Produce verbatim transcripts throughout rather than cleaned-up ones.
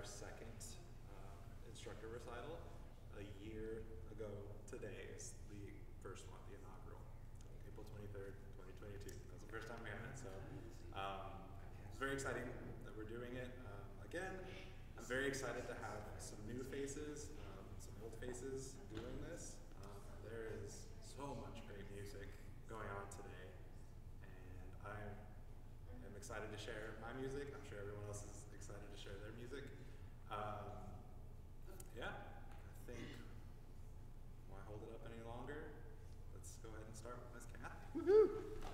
second uh, instructor recital. A year ago today is the first one, the inaugural, April twenty-third, twenty twenty-two. That was the first time we had it, so um, it's very exciting that we're doing it. Um, again, I'm very excited to have some new faces, um, some old faces doing this. Um, there is so much great music going on today, and I am excited to share my music. I'm sure everyone else is excited to share their music. Um, yeah, I think, why hold it up any longer? Let's go ahead and start with Miss Kathy. Woohoo!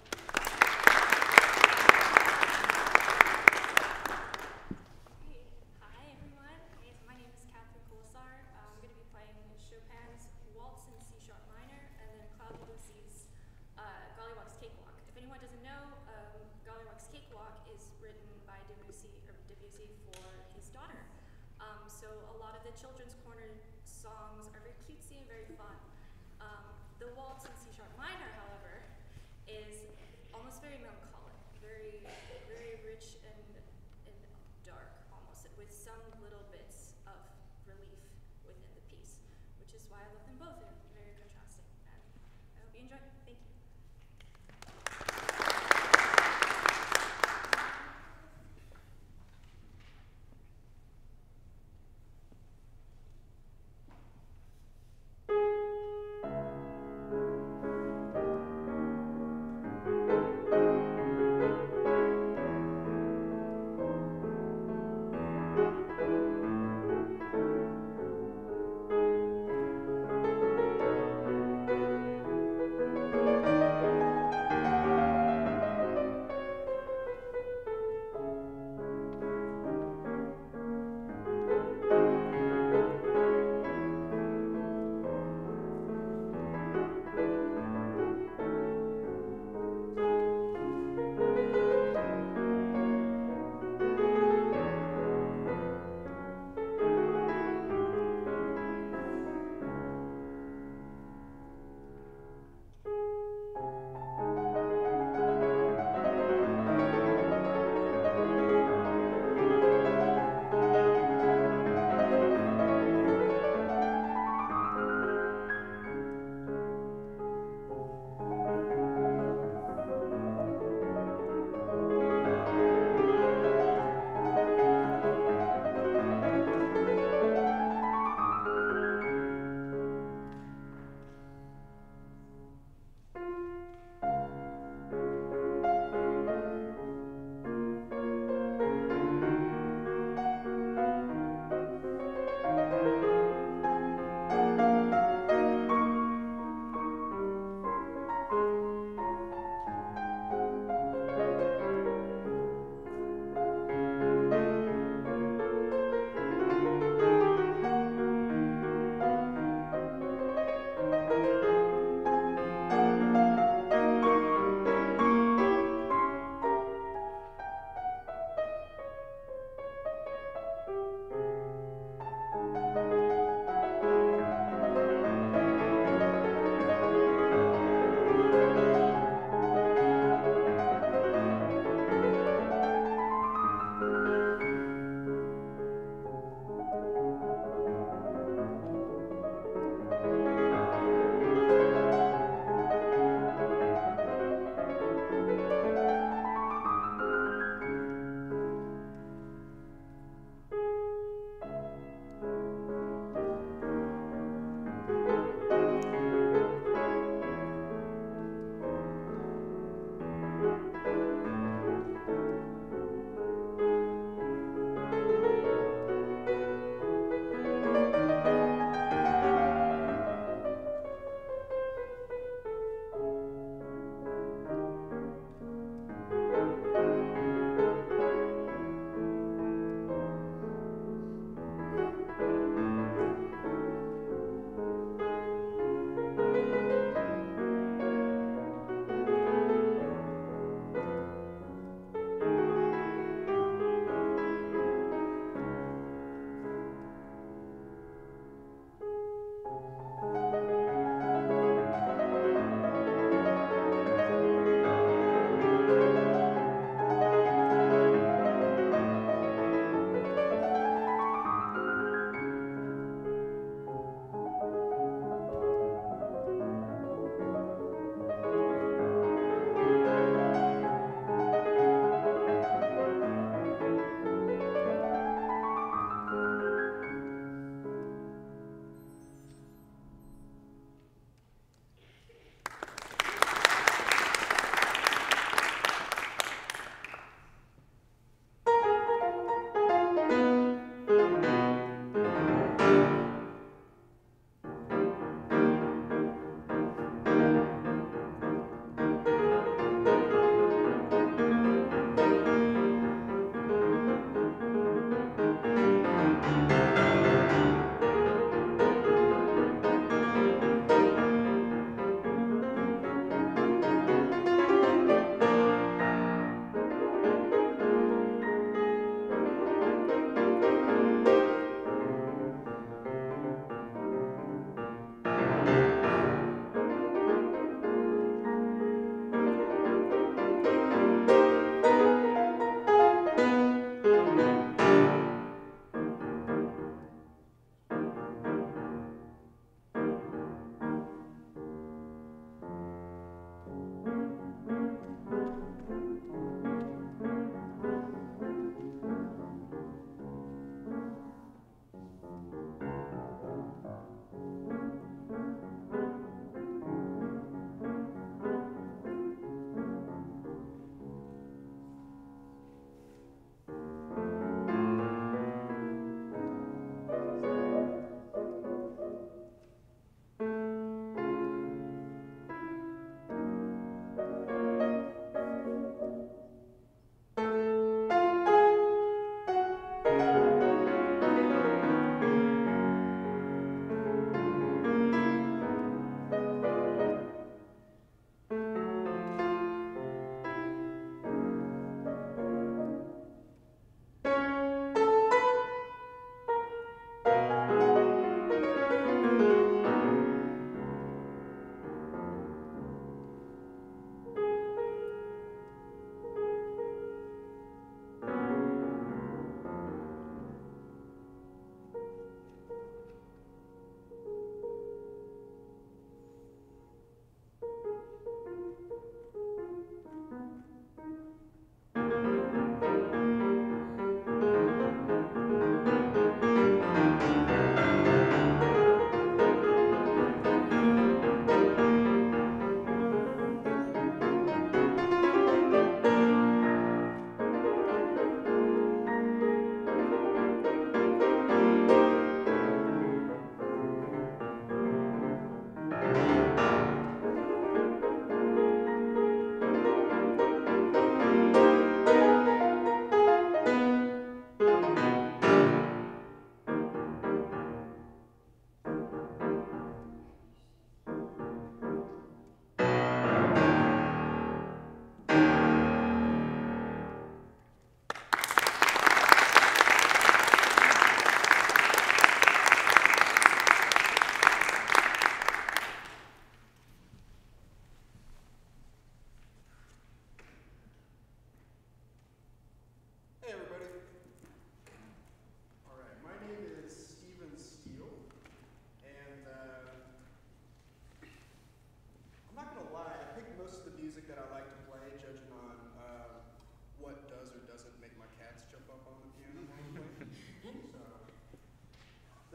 Hi everyone, my name is Katherine Kolesar. I'm going to be playing Chopin's Waltz in C sharp minor and then Claude Debussy's uh, Golliwog's Cakewalk. If anyone doesn't know, um, Golliwog's Cakewalk is written by Debussy, or Debussy for his daughter. Um, so a lot of the children's corner songs are very cutesy and very fun. Um, the Waltz in C sharp minor, however, is almost very melancholic, very, very rich and, and dark almost, with some little bits of relief within the piece, which is why I love them both. They're very contrasting, and I hope you enjoy. Thank you. Thank you.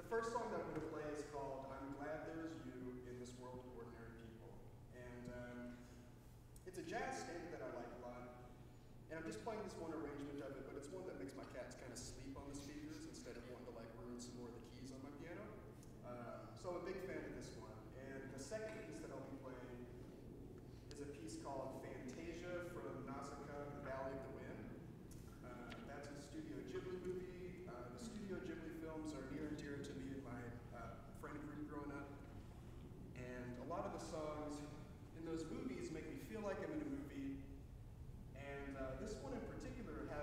first song that I'm going to play is called I'm Glad There's You in This World of Ordinary People. And um, it's a jazz standard that I like a lot. And I'm just playing this one arrangement of it, but it's one that makes my cats kind of sleep on the speakers instead of wanting to like ruin some more of the keys on my piano. Uh, so I'm a big fan of this one. And the second piece that I'll be playing is a piece called Fantasia from Nausicaa, The Valley of the Wind. Uh, that's a Studio Ghibli movie. Uh, the Studio Ghibli films are near and dear to me and my uh, friend group growing up. And a lot of the songs in those movies make me feel like I'm in a movie. And uh, this one in particular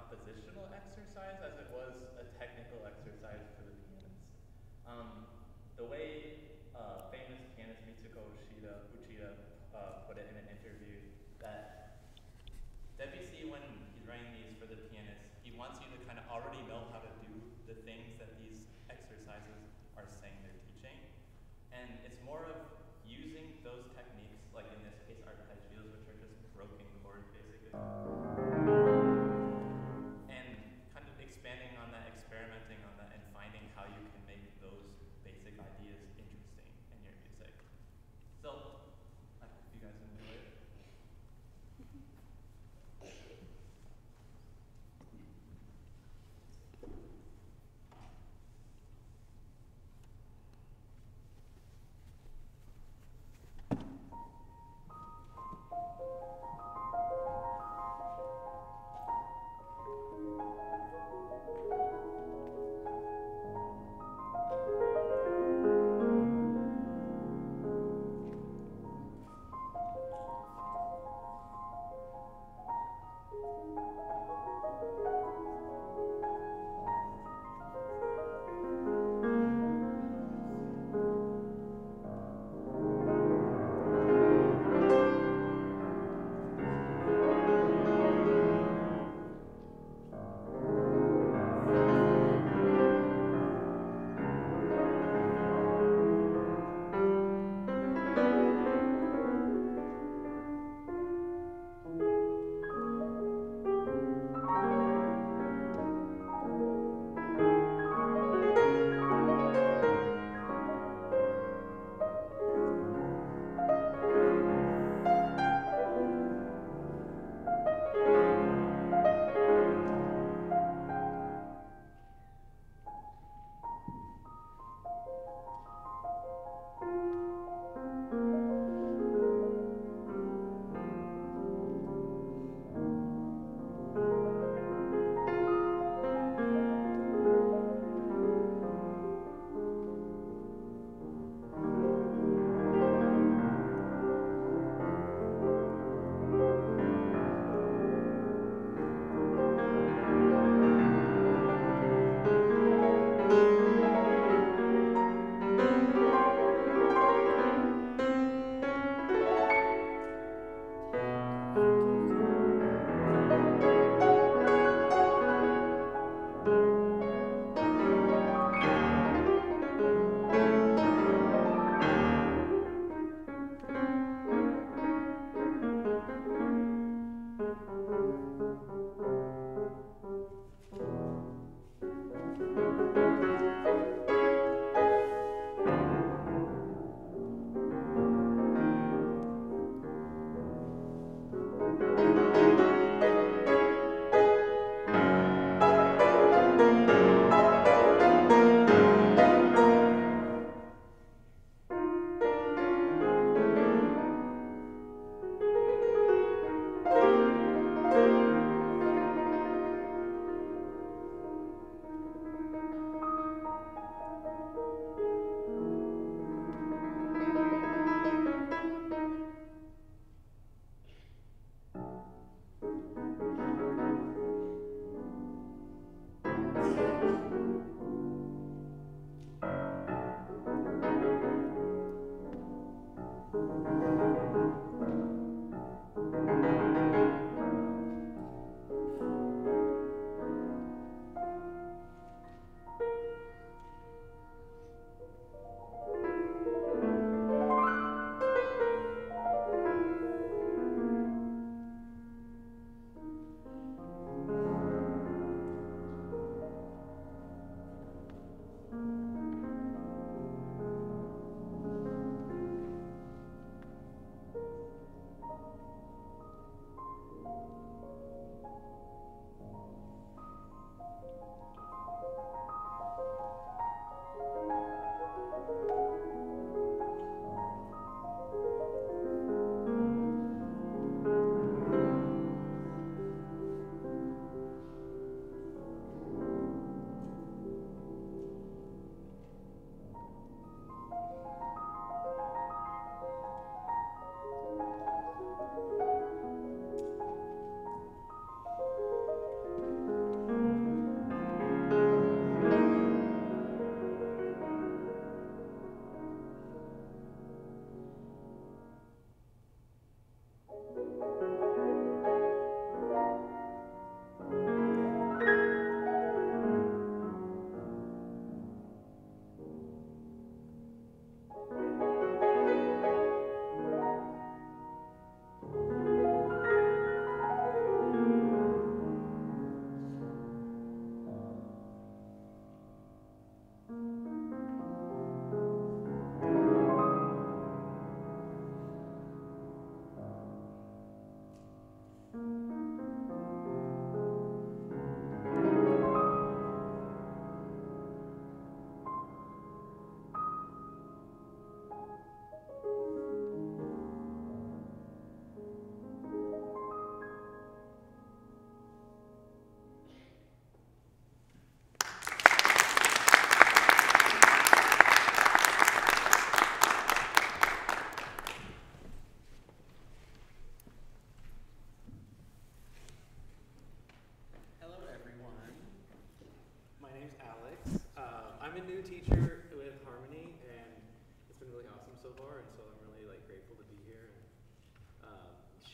compositional exercise as it was a technical exercise for the pianist. Um, the way uh, famous pianist Mitsuko Uchida, Uchida uh, put it in an interview, that Debussy, when he's writing these for the pianist, he wants you to kind of already know how to do the things that these exercises are saying they're teaching. And it's more of using those techniques, like in this case arpeggios, which are just broken chords basically, and kind of expanding on that, experimenting on that, and finding how you can make those basic ideas interesting in your music. So, I hope you guys enjoy it.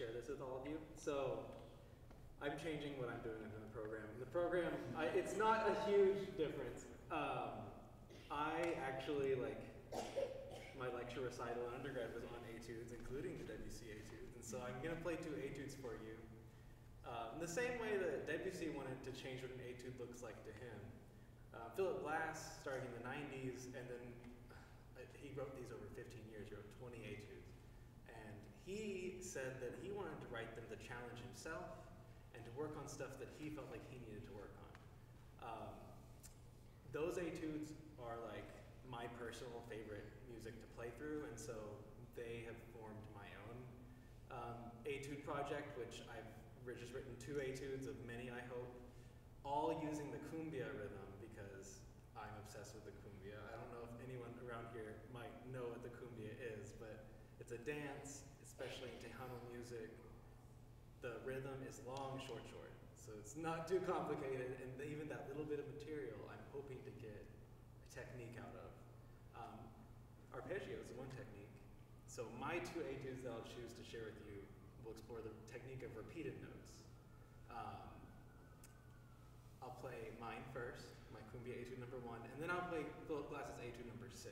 share this with all of you. So I'm changing what I'm doing in the program. In the program, I, it's not a huge difference. Um, I actually, like, my lecture recital in undergrad was on etudes, including the Debussy etudes. And so I'm going to play two etudes for you. Uh, in the same way that Debussy wanted to change what an etude looks like to him. Uh, Philip Glass, starting in the nineties, and then uh, he wrote these over fifteen years, he wrote twenty etudes. And he said that he wanted to write them to challenge himself and to work on stuff that he felt like he needed to work on. Um, those etudes are like my personal favorite music to play through, and so they have formed my own um, etude project, which I've just written two etudes of many, I hope, all using the Cumbia rhythm because I'm obsessed with the Cumbia. I don't know if anyone around here might know what the Cumbia is, but it's a dance, especially in Tejano music. The rhythm is long, short, short. So it's not too complicated, and even that little bit of material I'm hoping to get a technique out of. Um, arpeggio is one technique. So my two etudes that I'll choose to share with you will explore the technique of repeated notes. Um, I'll play mine first, my Cumbia etude number one, and then I'll play Philip Glass's etude number six.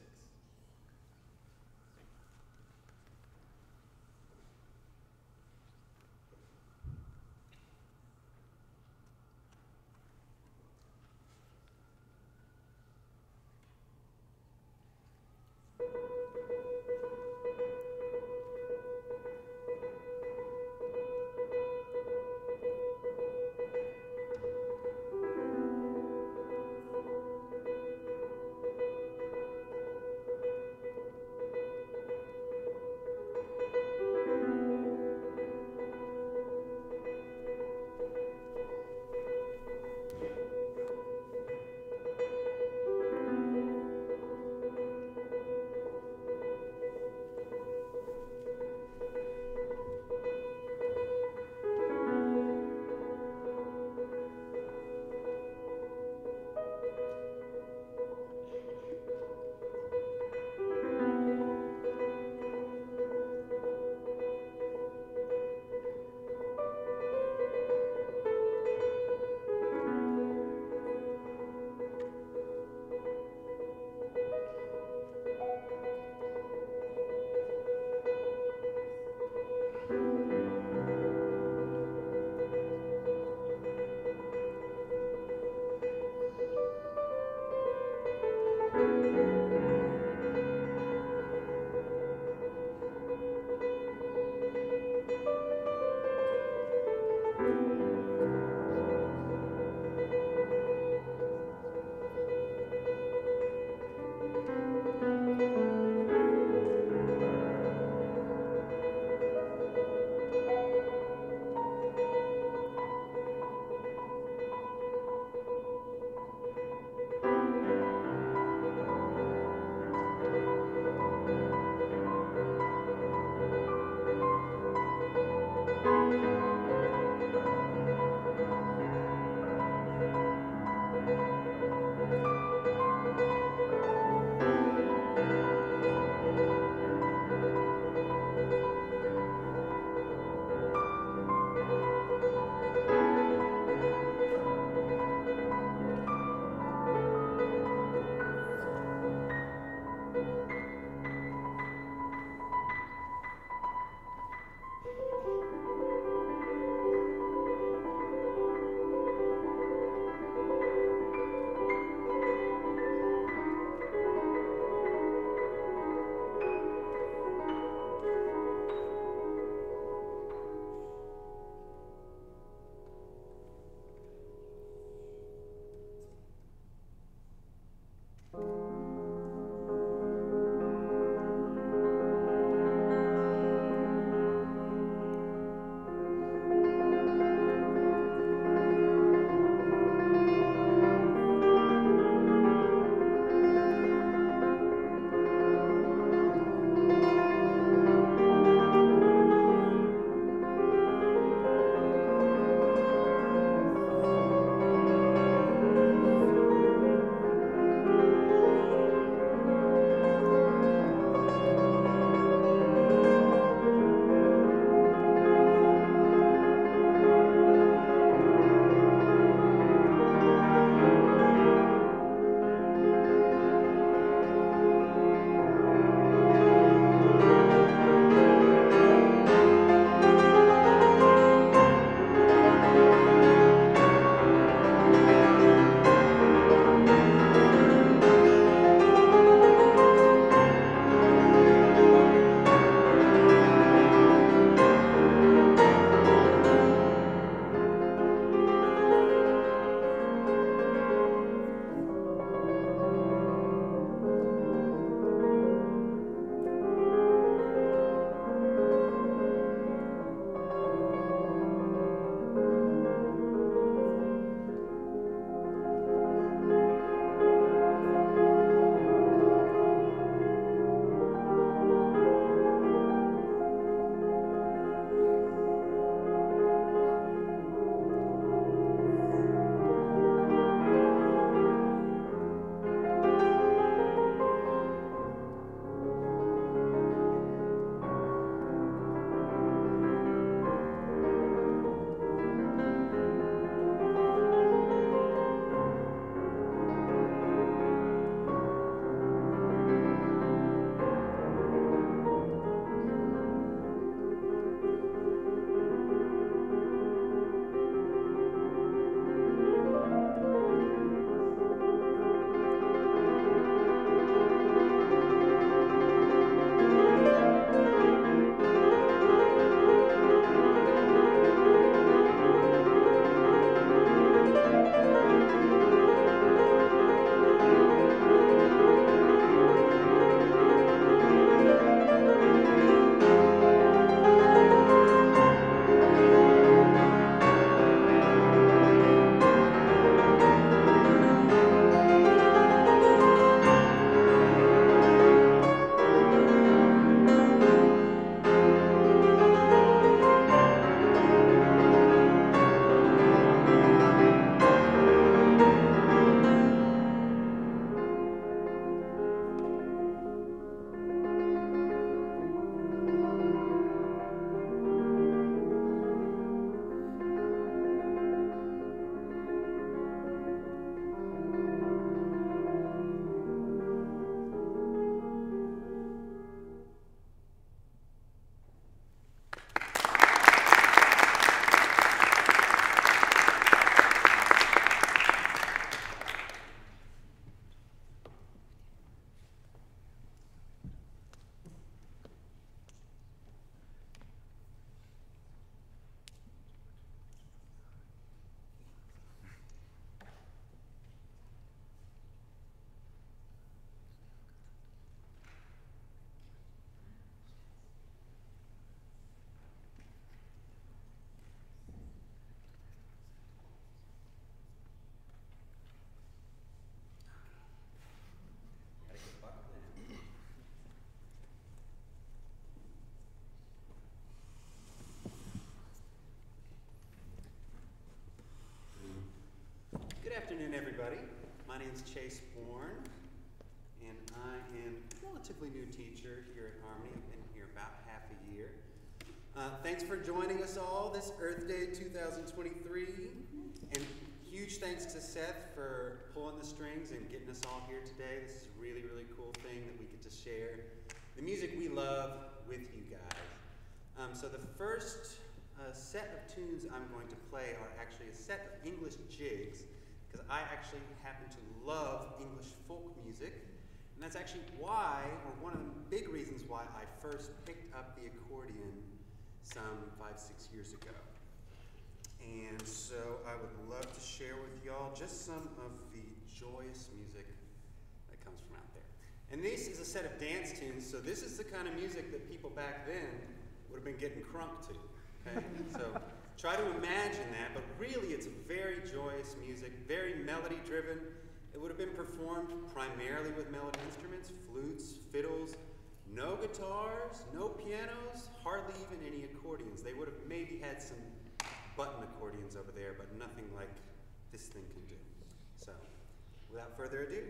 everybody. My name is Chase Borne, and I am a relatively new teacher here at Harmony. I've been here about half a year. Uh, thanks for joining us all this Earth Day two thousand twenty-three, and huge thanks to Seth for pulling the strings and getting us all here today. This is a really, really cool thing that we get to share the music we love with you guys. Um, so the first uh, set of tunes I'm going to play are actually a set of English jigs, because I actually happen to love English folk music, and that's actually why, or one of the big reasons why I first picked up the accordion some five, six years ago. And so I would love to share with y'all just some of the joyous music that comes from out there. And this is a set of dance tunes, so this is the kind of music that people back then would have been getting crunk to. Okay? So try to imagine that, but really it's very joyous music, very melody driven. It would have been performed primarily with melody instruments, flutes, fiddles, no guitars, no pianos, hardly even any accordions. They would have maybe had some button accordions over there, but nothing like this thing can do. So, without further ado.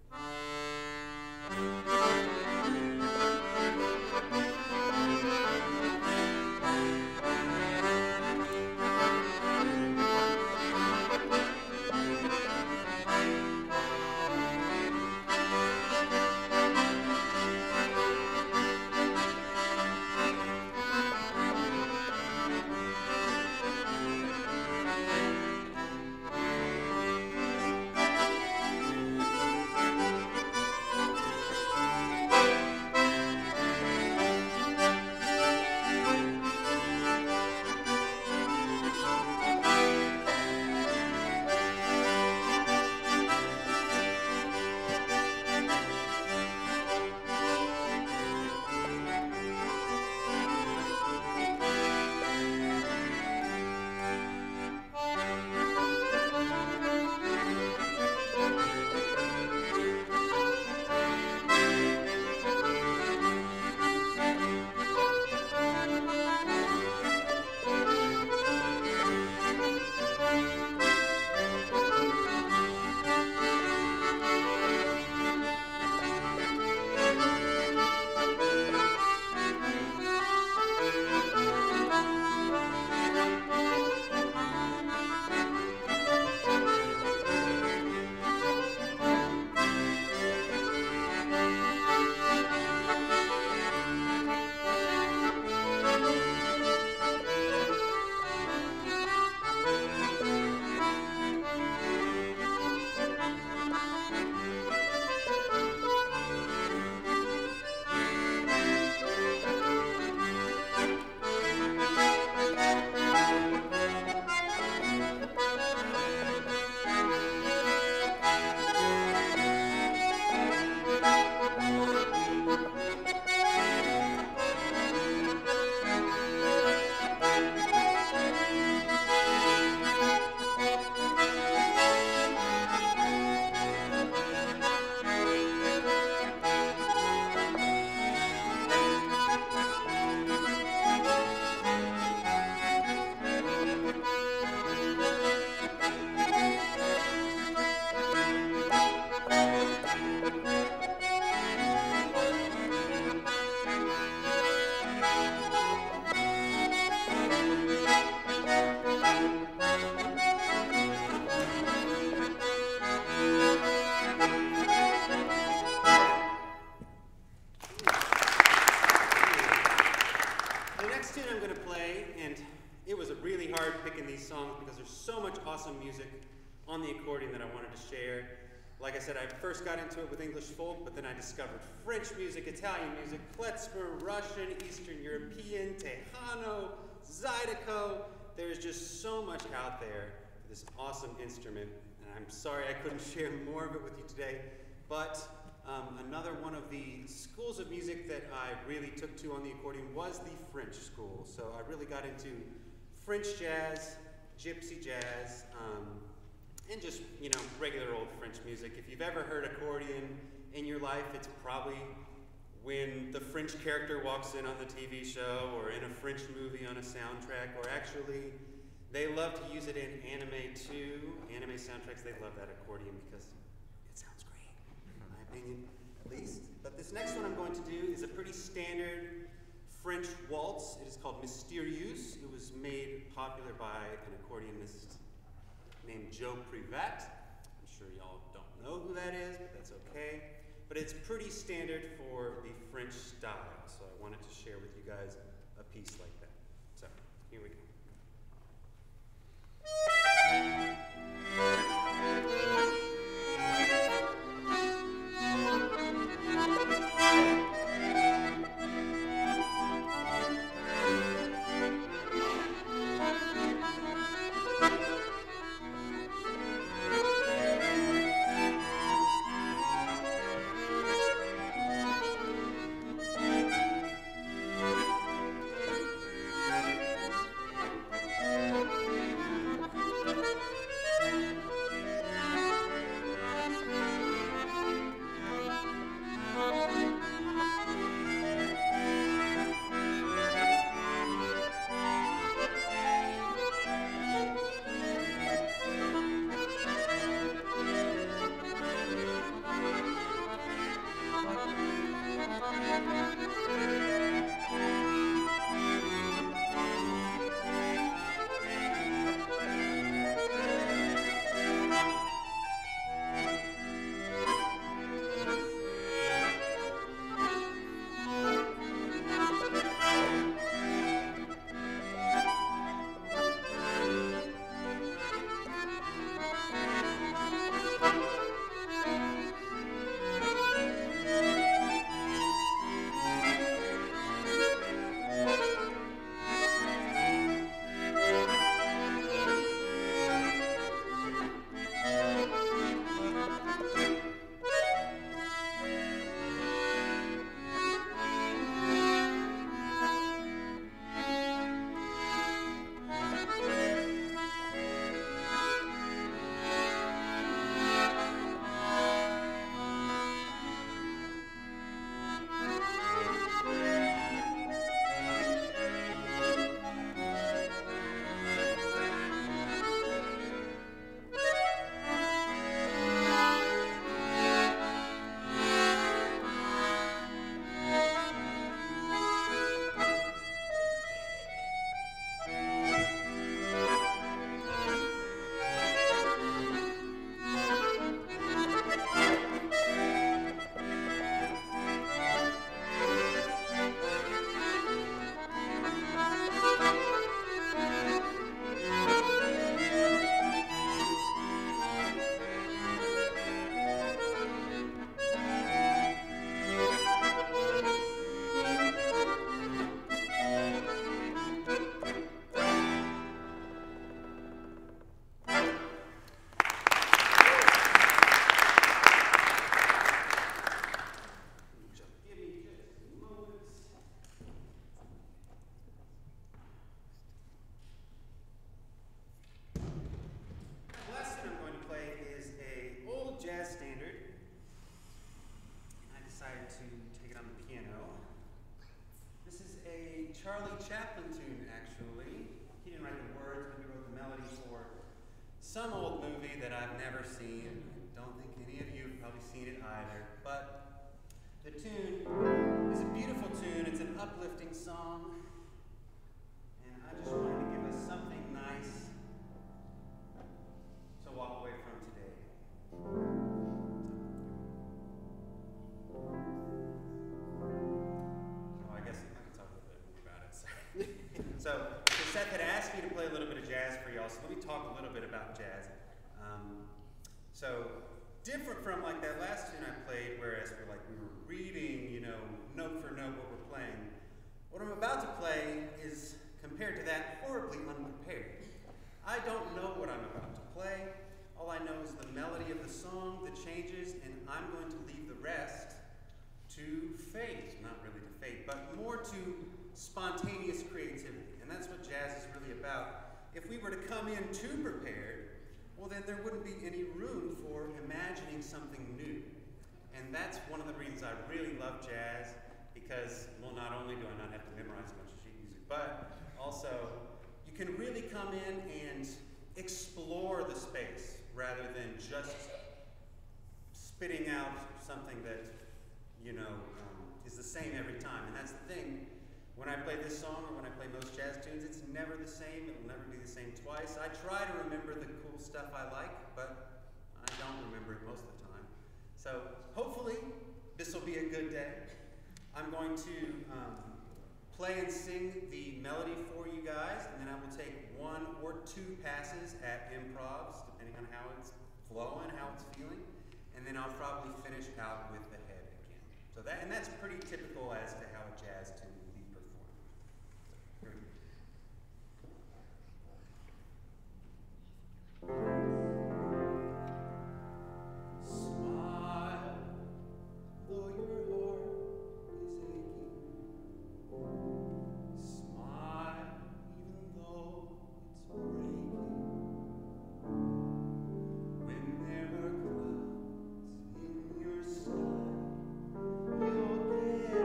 On the accordion that I wanted to share. Like I said, I first got into it with English folk, but then I discovered French music, Italian music, klezmer, Russian, Eastern European, Tejano, Zydeco. There's just so much out there for this awesome instrument, and I'm sorry I couldn't share more of it with you today, but um, another one of the schools of music that I really took to on the accordion was the French school. So I really got into French jazz, gypsy jazz, um, and just, you know, regular old French music. If you've ever heard accordion in your life, it's probably when the French character walks in on the T V show or in a French movie on a soundtrack, or actually They love to use it in anime too. Anime soundtracks, they love that accordion because it sounds great, in my opinion, at least. But this next one I'm going to do is a pretty standard French waltz. It is called Mystérieuse. It was made popular by an accordionist named Jo Privat. I'm sure y'all don't know who that is, but that's okay. But it's pretty standard for the French style, so I wanted to share with you guys a piece like that. So, here we go. Some old movie that I've never seen. I don't think any of you have probably seen it either. But the tune is a beautiful tune. It's an uplifting song. And I just wanted to give us something nice to walk away from today. Oh, I guess I can talk a little bit more about it. So, so Seth had asked me to play a little bit of jazz for y'all, so let me talk a little bit about jazz. Um, so, different from like that last tune I played, whereas we're like we were reading, you know, note for note what we're playing. What I'm about to play is, compared to that, horribly unprepared. I don't know what I'm about to play. All I know is the melody of the song, the changes, and I'm going to leave the rest to fate. Not really to fate, but more to spontaneous creativity. And that's what jazz is really about. If we were to come in too prepared, well then there wouldn't be any room for imagining something new. And that's one of the reasons I really love jazz, because, well, not only do I not have to memorize a bunch of sheet music, but also you can really come in spitting out something that, you know, um, is the same every time. And that's the thing. When I play this song or when I play most jazz tunes, it's never the same. It will never be the same twice. I try to remember the cool stuff I like, but I don't remember it most of the time. So hopefully this will be a good day. I'm going to um, play and sing the melody for you guys, and then I will take one or two passes at improvs, depending on how it's flowing, how it's feeling, and then I'll probably finish out with the head again. So that, and that's pretty typical as to how a jazz tune will be performed. So, here we go. Smile, though your heart is aching. Smile, even though it's breaking. When there are clouds in your sky, you'll get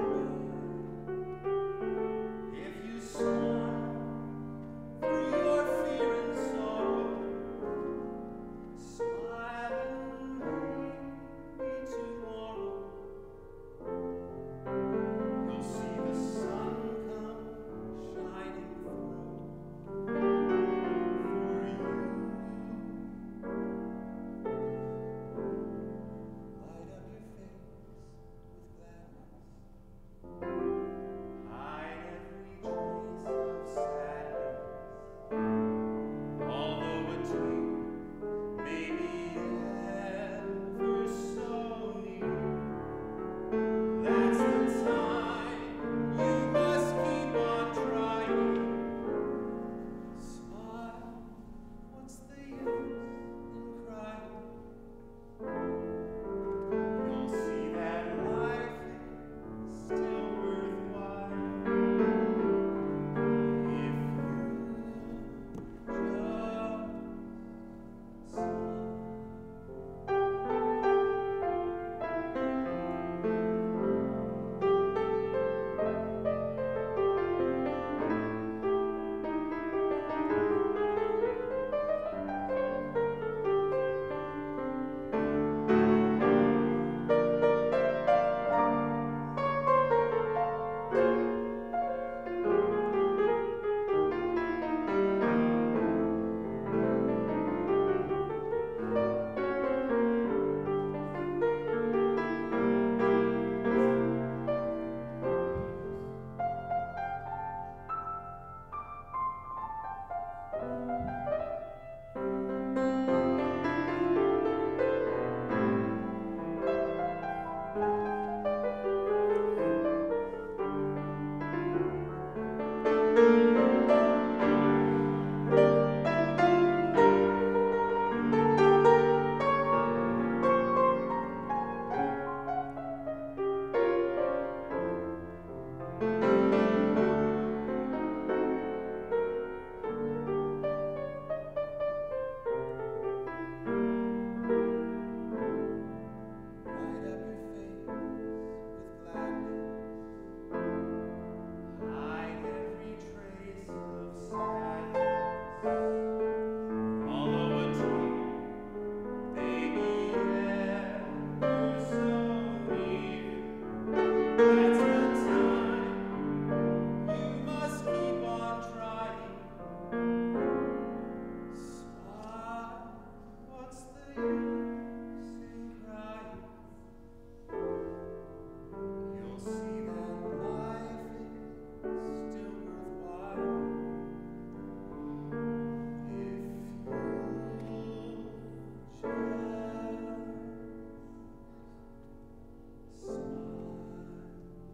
by. If you smile through your fear and sorrow, smile and maybe tomorrow you'll see the sun come shining through for you. Light up your face with gladness. Hide every trace of sadness. Although a tear may be ever so near, that's the time you must keep on trying. Smile, what's the use in crying? You'll see that life is still worthwhile if you just smile. Light up your face with gladness. Hide every trace of sadness. Although a tear may be ever so near, that's the time you must keep on trying. Smile, what's the use in crying? You'll see that life is still worthwhile if you just smile.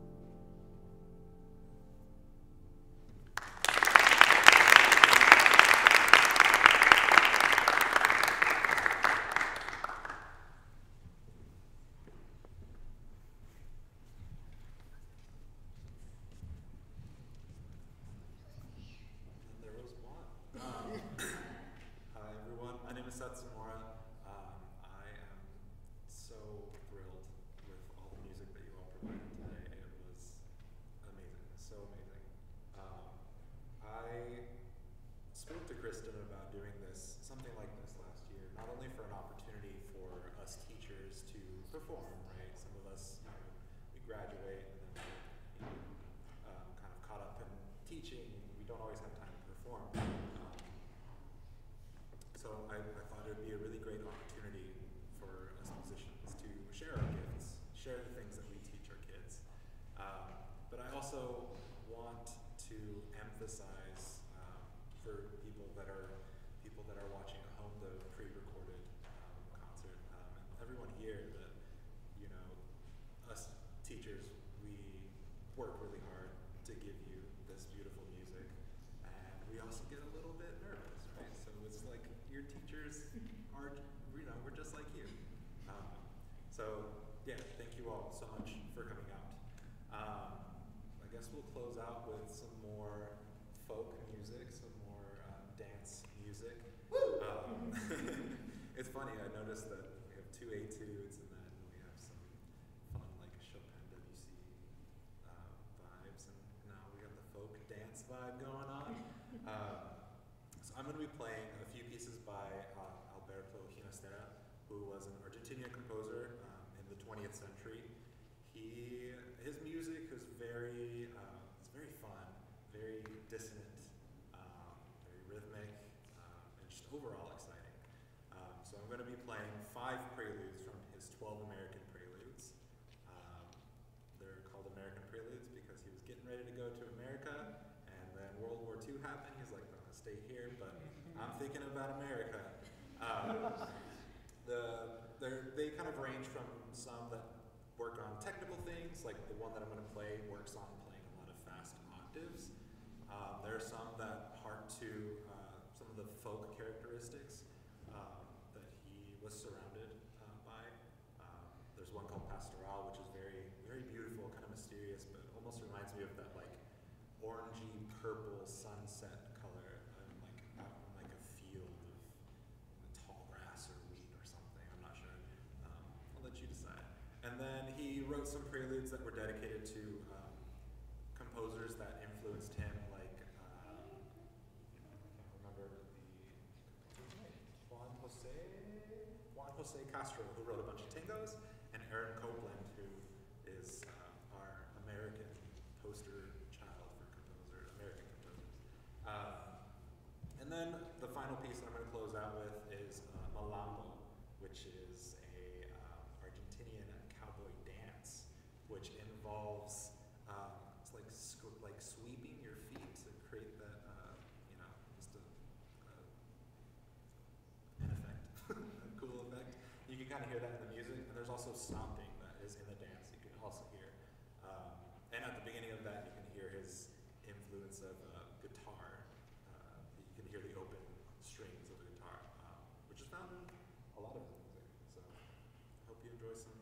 And there was one. Um, hi everyone, my name is Seth Zamora. Um, I am so thrilled with all the music that you all provided today. It was amazing, so amazing. Um, I spoke to Kristen about doing this, something like this last year, not only for an opportunity for us teachers to perform, right? Some of us, you know, we graduate and then we're, you know, um, kind of caught up in teaching. We don't always have time to perform. Um, so I, I thought it would be a really great opportunity for us musicians to share our gifts, share the things that we teach our kids. Um, but I also want to emphasize um, for people that are people that are watching at home the pre-recorded um, concert, um, and everyone here, that, you know, us teachers, we work really hard to give you this beautiful music, and we also get a little bit nervous, right? So it's like your teachers are, you know, we're just like you. Um, so yeah, thank you all so much for coming out. Um, I guess we'll close out with some more folk music, some more um, dance music. Um, it's funny, I noticed that we have two etudes and then we have some fun like Chopin Debussy uh, vibes, and now we got the folk dance vibe going on. Um, so I'm going to be playing a few pieces by uh, Alberto Ginastera, who was an Argentinian composer um, in the twentieth century. He, his music is very, uh, it's very fun, very dissonant, um, very rhythmic, um, and just overall exciting. Um, so I'm going to be playing five preludes from his twelve American preludes. Um, they're called American preludes because he was getting ready to go to America, and then World War Two happened. He's like, I'm going to stay here, but I'm thinking about America. Um, the, they kind of range from some that work on technical things, like the one that I'm going to play works on playing a lot of fast octaves. Um, there are some that hark to uh, some of the folk characteristics um, that he was surrounded uh, by. Um, there's one called Pastoral, which is very, very beautiful, kind of mysterious, but almost reminds me of that like orangey purple sunset color. I'm like out in like a field of tall grass or wheat or something. I'm not sure. Um, I'll let you decide. And then he wrote some preludes that were dedicated to um, composers that influenced him, like, uh, I can't remember the, Juan José, Juan José Castro, who wrote a bunch of tangos, and Aaron Copland, who is uh, our American poster child for composer, American composers. Um, and then the final piece that I'm going to close out with is uh, Malambo, which is a um, Argentinian cowboy dance, which involves um, it's like sc- like sweeping your feet to create that uh, you know, just a, uh, an effect, a cool effect. You can kind of hear that in the music, and there's also stomping that is in the dance. You can also hear, um, and at the beginning of that, you can hear his influence of uh, guitar. Uh, you can hear the open strings of the guitar, um, which is found in a lot of his music. So I hope you enjoy some